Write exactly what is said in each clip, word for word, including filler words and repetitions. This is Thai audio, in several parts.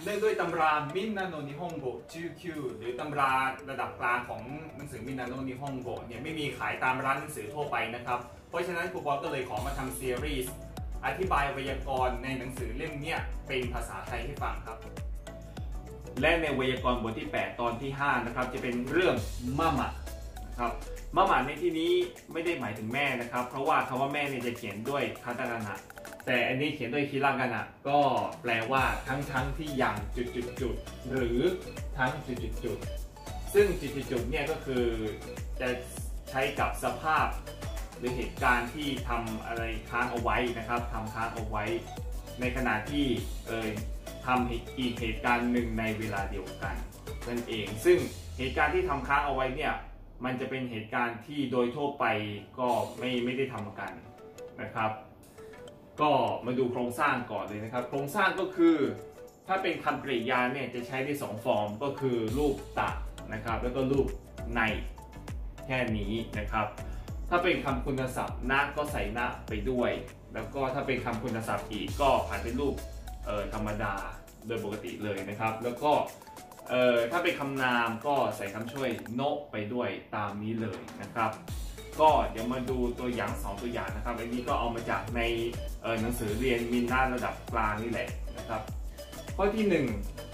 เนื่องด้วยตำรามินนาโนนิฮงโกจูคิวหรือตำราระดับกลางของหนังสือมินนาโนนิฮงโกเนี่ยไม่มีขายตามร้านหนังสือทั่วไปนะครับเพราะฉะนั้นครูบอลก็เลยขอมาทำซีรีส์อธิบายไวยากรณ์ในหนังสือเล่มนี้เป็นภาษาไทยให้ฟังครับและในไวยากรณ์บทที่แปดตอนที่ห้านะครับจะเป็นเรื่องมะมะนะครับมะมะในที่นี้ไม่ได้หมายถึงแม่นะครับเพราะว่าคำว่าแม่เนี่ยจะเขียนด้วยคาตาคานะแต่อันนี้เขียนด้วยฮิรากานะก็แปลว่าทั้งทั้งที่ยังจุดจุดจุดหรือทั้งจุดจุดจุดซึ่งจุดจุดจุดเนี่ยก็คือจะใช้กับสภาพหรือเหตุการณ์ที่ทำอะไรค้างเอาไว้นะครับทำค้างเอาไว้ในขณะที่เอ่ยทำอีกเหตุการณ์หนึ่งในเวลาเดียวกันนั่นเองซึ่งเหตุการณ์ที่ทำค้างเอาไว้เนี่ยมันจะเป็นเหตุการณ์ที่โดยทั่วไปก็ไม่ไม่ได้ทำกันนะครับก็มาดูโครงสร้างก่อนเลยนะครับโครงสร้างก็คือถ้าเป็นคำกริยาเนี่ยจะใช้ได้สองฟอร์มก็คือรูปตะนะครับแล้วก็รูปในแค่นี้นะครับถ้าเป็นคำคุณศัพท์นะก็ใส่นะไปด้วยแล้วก็ถ้าเป็นคำคุณศัพท์อีกก็ผ่านเป็นรูปเอ่อธรรมดาโดยปกติเลยนะครับแล้วก็เอ่อถ้าเป็นคำนามก็ใส่คำช่วยโนะไปด้วยตามนี้เลยนะครับก็เดี๋ยวมาดูตัวอย่างสองตัวอย่างนะครับอันนี้ก็เอามาจากในหนังสือเรียนมินนาระดับกลางนี่แหละนะครับข้อที่หนึ่ง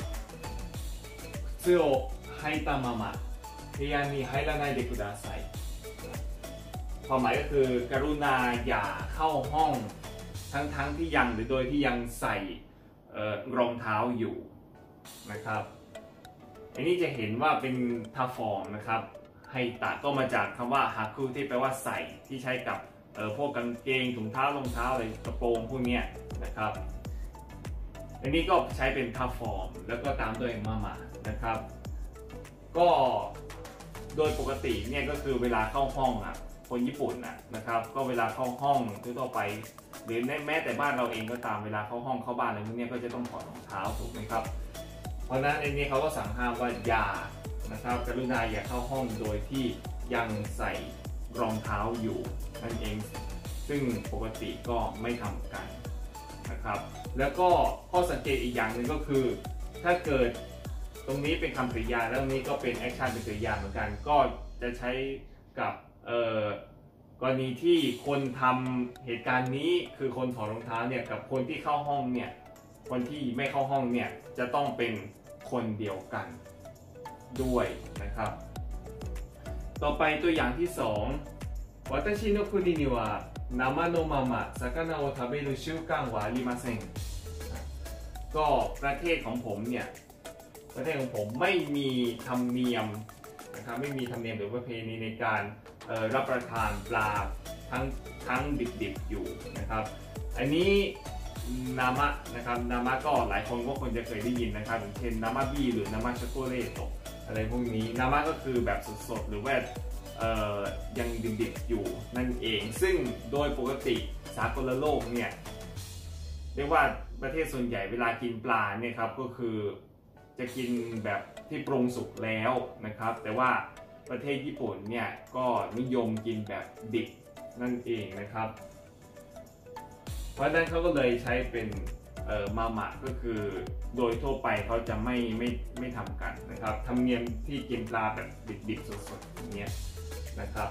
ซึโอไฮตามามะเฮียนิไฮราไนเดคุดาไซความหมายก็คือกรุณาอย่าเข้าห้องทั้งๆ ท, ที่ยังหรือโดยที่ยังใส่รองเท้าอยู่นะครับอันนี้จะเห็นว่าเป็นทาฟอร์มนะครับไฮตะก็มาจากคำว่าฮาคุที่แปลว่าใส่ที่ใช้กับเอ่อพวกกางเกงถุงเท้ารองเท้าอะไรกระโปรงพวกนี้นะครับอันนี้ก็ใช้เป็นทาฟอร์มแล้วก็ตามด้วยมามะนะครับก็โดยปกติเนี่ยก็คือเวลาเข้าห้องอ่ะคนญี่ปุ่นน่ะนะครับก็เวลาเข้าห้องทั่วไปหรือแม้แต่บ้านเราเองก็ตามเวลาเข้าห้องเข้าบ้านอะไรพวกนี้ก็จะต้องถอดรองเท้าถูกไหมครับเพราะนั้นไอ้นี้เขาก็สั่งห้ามว่าอย่านะครับกรุณาอย่าเข้าห้องโดยที่ยังใส่รองเท้าอยู่นั่นเองซึ่งปกติก็ไม่ทำกันนะครับแล้วก็ข้อสังเกตอีกอย่างหนึ่งก็คือถ้าเกิดตรงนี้เป็นคำกริยาแล้วนี้ก็เป็นแอคชั่นเป็นกริยาเหมือนกันก็จะใช้กับกรณีที่คนทำเหตุการณ์นี้คือคนถอดรองเท้าเนี่ยกับคนที่เข้าห้องเนี่ยคนที่ไม่เข้าห้องเนี่ยจะต้องเป็นคนเดียวกันด้วยนะครับต่อไปตัวอย่างที่สอง私の国には生のまま魚を食べる習慣はありませんก็ประเทศของผมเนี่ยประเทศของผมไม่มีธรรมเนียมนะครับไม่มีธรรมเนียมหรือประเพณีในการรับประทานปลาทั้งทั้งดิบๆอยู่นะครับอันนี้นามะนะครับนามะก็หลายคนก็คงจะเคยได้ยินนะครับอย่างเช่นนามะบีหรือนามะช็อกโกแลตอะไรพวกนี้นามะก็คือแบบสดๆหรือว่ายังดิบๆอยู่นั่นเองซึ่งโดยปกติสากลโลกเนี่ยเรียกว่าประเทศส่วนใหญ่เวลากินปลาเนี่ยครับก็คือจะกินแบบที่ปรุงสุกแล้วนะครับแต่ว่าประเทศญี่ปุ่นเนี่ยก็นิยมกินแบบดิบนั่นเองนะครับเพราะฉะนั้นเขาก็เลยใช้เป็นมามะก็คือโดยทั่วไปเขาจะไม่ไม่ไม่ทำกันนะครับธรรมเนียมที่กินปลาแบบดิบๆสดๆอย่างเงี้ยนะครับ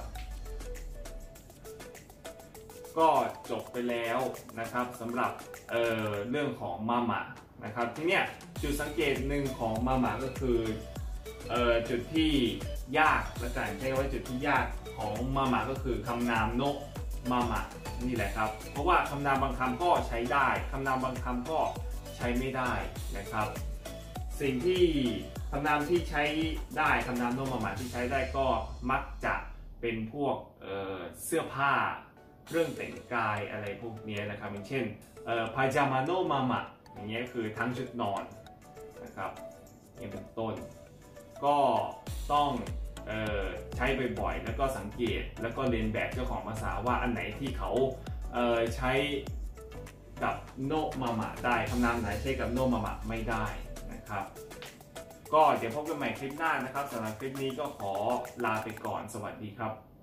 ก็จบไปแล้วนะครับสำหรับ เอ่อ เรื่องของมามะนะครับทีเนี้ยจุดสังเกตหนึ่งของมามะก็คือเอ่อจุดที่ยากและกันใช้ว่าจุดที่ยากของมามะก็คือคำนามโนะมามะนี่แหละครับเพราะว่าคำนามบางคำก็ใช้ได้คำนามบางคำก็ใช้ไม่ได้นะครับสิ่งที่คำนามที่ใช้ได้คำนามโนะมามะที่ใช้ได้ก็มักจะเป็นพวก เอ่อ เสื้อผ้าเครื่องแต่งกายอะไรพวกนี้นะครับอย่างเช่นพาจามาโนะมามะอย่างเงี้ยคือทั้งชุดนอนนะครับนี่เป็นต้นก็ต้องเอ่อใช้บ่อยๆแล้วก็สังเกตแล้วก็เรียนแบบเจ้าของภาษาว่าอันไหนที่เขาเอ่อใช้กับโนะมามะได้คำนามไหนใช้กับโนะมามะไม่ได้นะครับก็เดี๋ยวพบกันใหม่คลิปหน้านะครับสำหรับคลิปนี้ก็ขอลาไปก่อนสวัสดีครับ